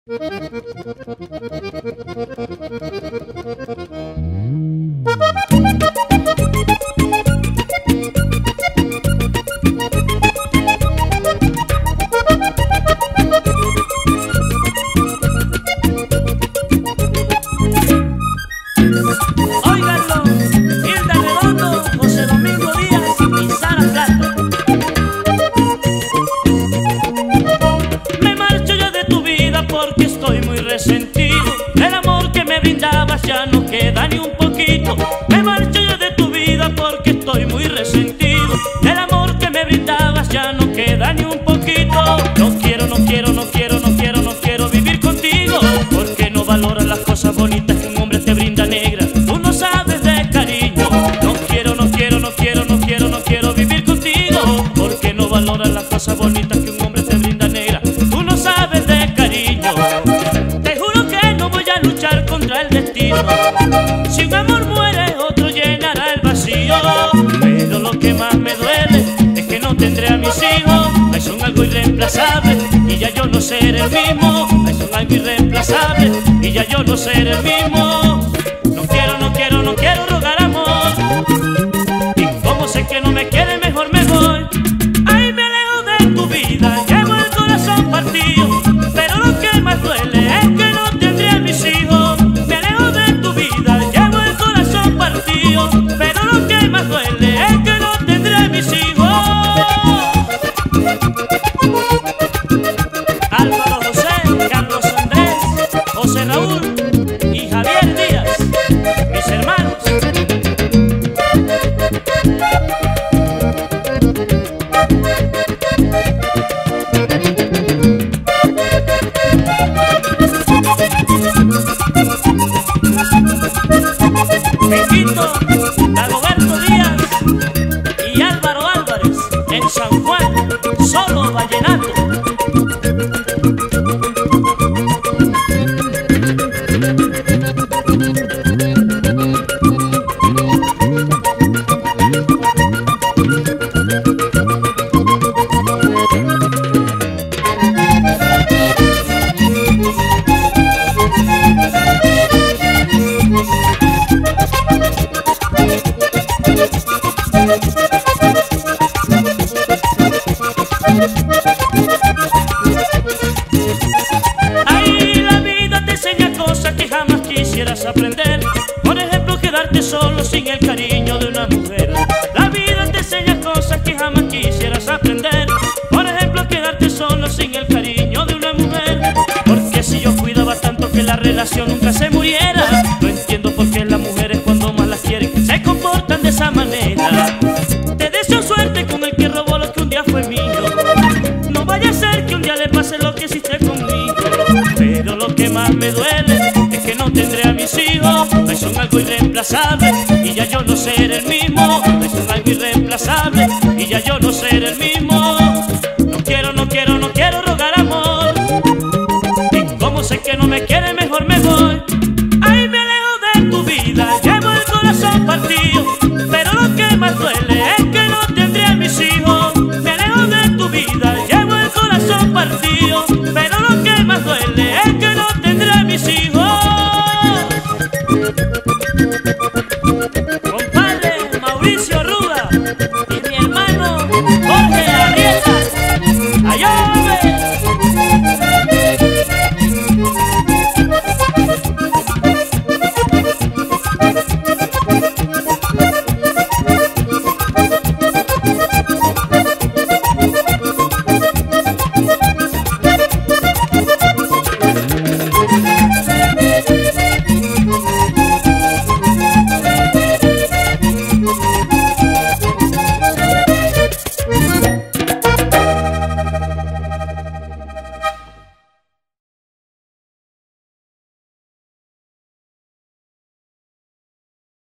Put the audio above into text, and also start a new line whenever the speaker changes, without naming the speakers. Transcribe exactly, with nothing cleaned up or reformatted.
Porque estoy muy resentido, el amor que me brindabas ya no queda ni un poquito. Me marcho yo de tu vida porque estoy muy resentido, el amor que me brindabas ya no queda ni un poquito. No quiero, no quiero, no quiero, no quiero, no quiero vivir contigo, porque no valoras las cosas bonitas que un hombre te brinda, negra. Tú no sabes de cariño. No quiero, no quiero, no quiero, no quiero, no quiero vivir contigo, porque no valoras las cosas bonitas que un hombre te brinda, negra. Tú no sabes de cariño. Te juro que no voy a luchar contra el destino. Si un amor muere, otro llenará el vacío. Pero lo que más me duele es que no tendré a mis hijos. Ay, son algo irreemplazable y ya yo no seré el mismo. Ay, son algo irreemplazable y ya yo no seré el mismo. No quiero, no quiero, no quiero rogar amor. Y como sé que no me quiere, mejor me voy. Ay, me alejo de tu vida, llevo el corazón partido. Pero lo que más duele es que no tendré a mis hijos. Me alejo de tu vida, llevo el corazón partido. Pero lo que más duele es que no tendré a mis hijos. Álvaro José, Carlos Andrés, José Raúl y Javier Díaz, mis hermanos. Benito, Dagoberto Díaz y Álvaro Álvarez en San Juan, solo vallenato. Ay, la vida te enseña cosas que jamás quisieras aprender. Por ejemplo, quedarte solo sin el cariño de una mujer. La vida te enseña cosas que jamás quisieras aprender. Por ejemplo, quedarte solo sin el cariño de una mujer. Porque si yo cuidaba tanto que la relación nunca se muriera, no entiendo por qué las mujeres cuando más las quieren se comportan de esa manera. Te deseo suerte con el que robó lo que un día fue mío. No vaya a ser que un día le pase lo que hiciste conmigo. Pero lo que más me duele es que no tendré a mis hijos. Ay, son algo irreemplazable y ya yo no seré el mismo. Ay, son algo irreemplazable y ya yo no seré el mismo. No quiero, no quiero, no quiero rogar amor. Y como sé que no me quiere, mejor me voy. Ay, me alejo de tu vida, llevo el corazón partido. Pero lo que más duele es que no tendré a mis hijos. Me alejo de tu vida, llevo el corazón partido. Pero lo que más duele es